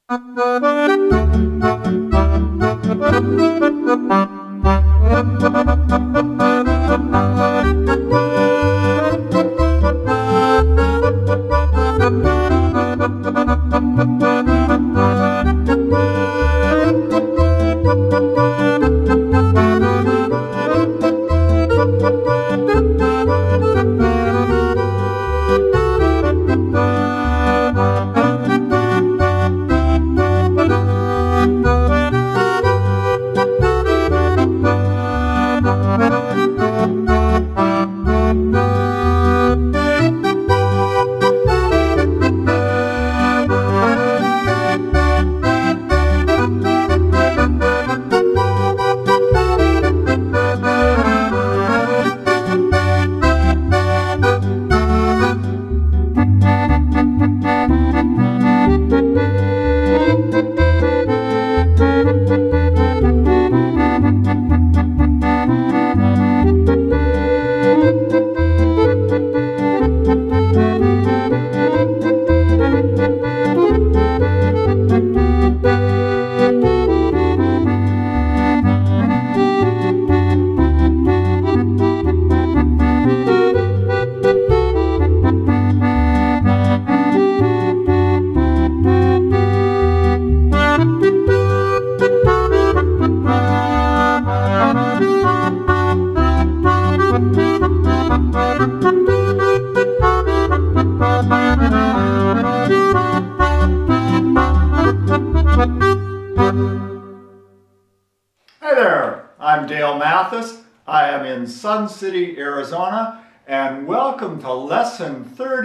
I am in Sun City, Arizona, and welcome to lesson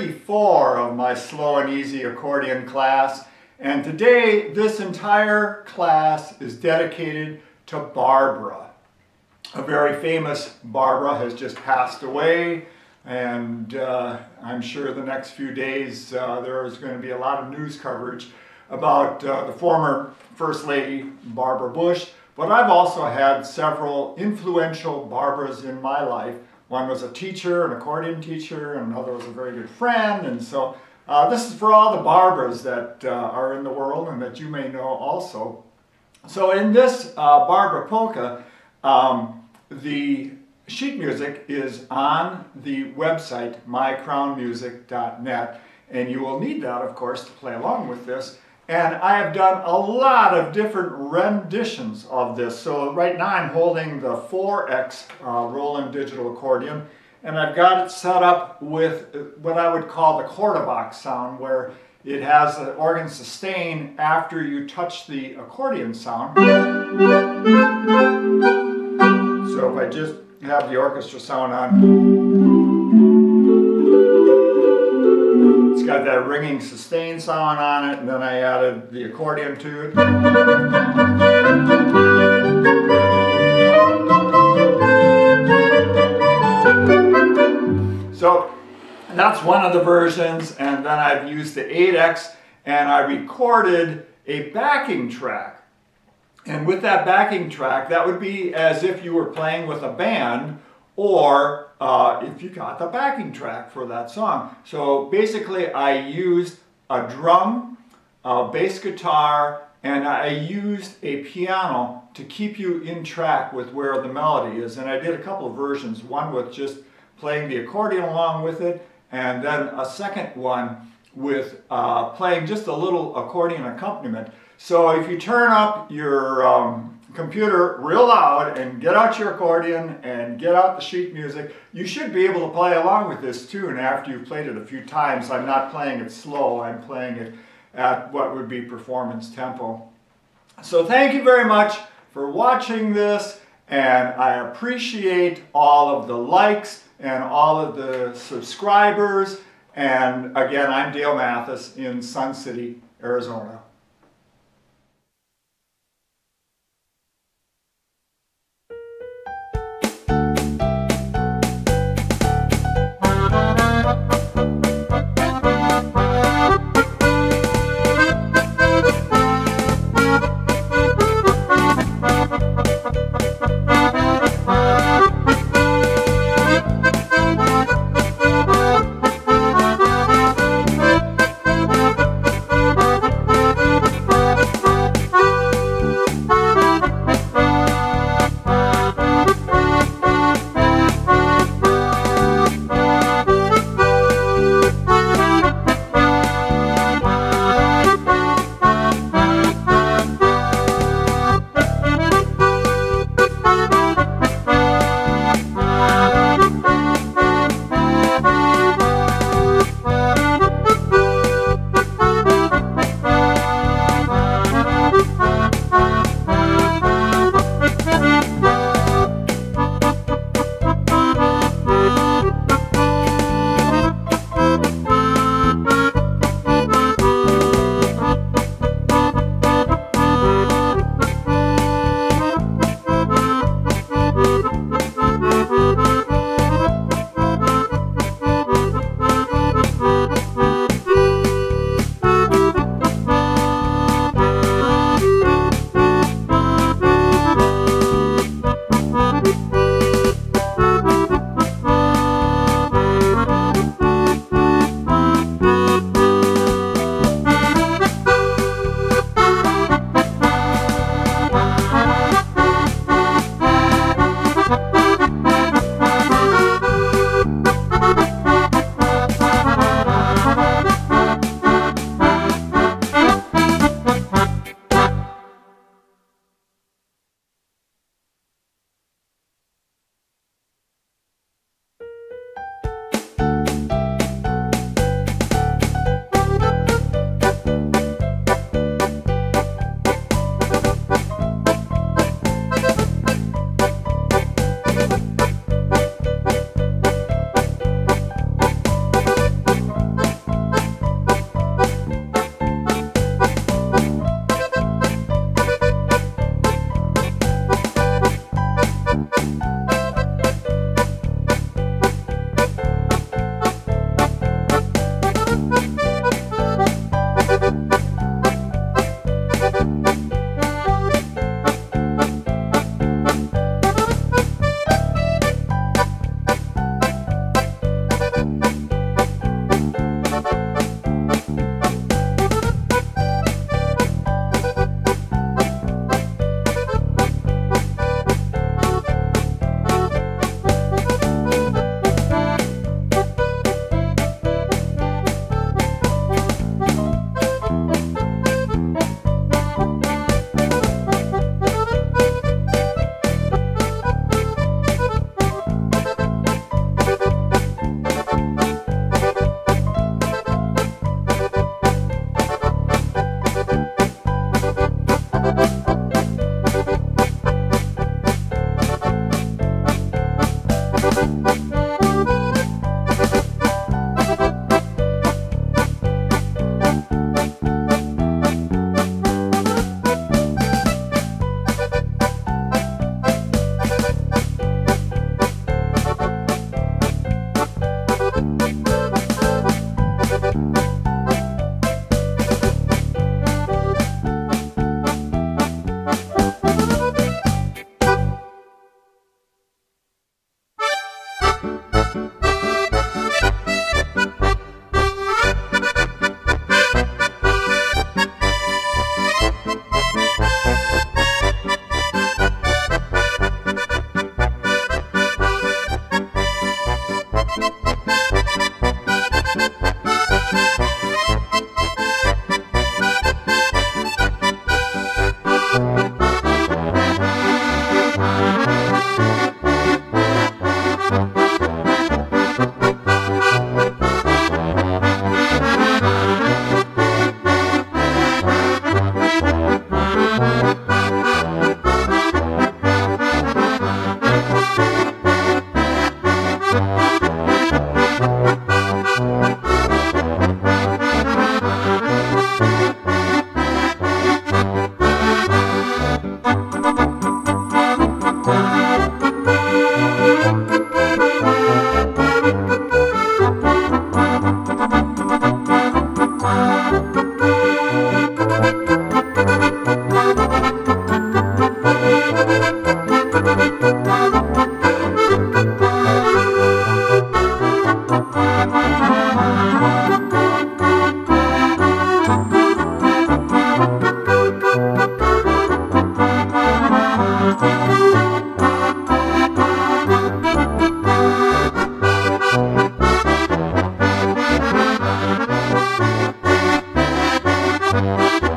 34 of my slow and easy accordion class. And today, this entire class is dedicated to Barbara. A very famous Barbara has just passed away, and I'm sure the next few days there is going to be a lot of news coverage about the former First Lady, Barbara Bush. But I've also had several influential Barbaras in my life. One was a teacher, an accordion teacher, and another was a very good friend. And so this is for all the Barbaras that are in the world and that you may know also. So in this Barbara Polka, the sheet music is on the website mycrownmusic.net, and you will need that, of course, to play along with this. And I have done a lot of different renditions of this. So right now I'm holding the 4X Roland digital accordion, and I've got it set up with what I would call the quarter box sound, where it has the organ sustain after you touch the accordion sound. So if I just have the orchestra sound on, it's got that ringing sustain sound on it, and then I added the accordion to it. So that's one of the versions, and then I've used the 8X, and I recorded a backing track. And with that backing track, that would be as if you were playing with a band, or if you got the backing track for that song. So basically I used a drum, a bass guitar, and I used a piano to keep you in track with where the melody is. And I did a couple of versions, one with just playing the accordion along with it, and then a second one with playing just a little accordion accompaniment. So if you turn up your computer real loud and get out your accordion and get out the sheet music, you should be able to play along with this tune after you've played it a few times. I'm not playing it slow, I'm playing it at what would be performance tempo. So thank you very much for watching this, and I appreciate all of the likes and all of the subscribers. And again, I'm Dale Mathis in Sun City, Arizona. Thank you.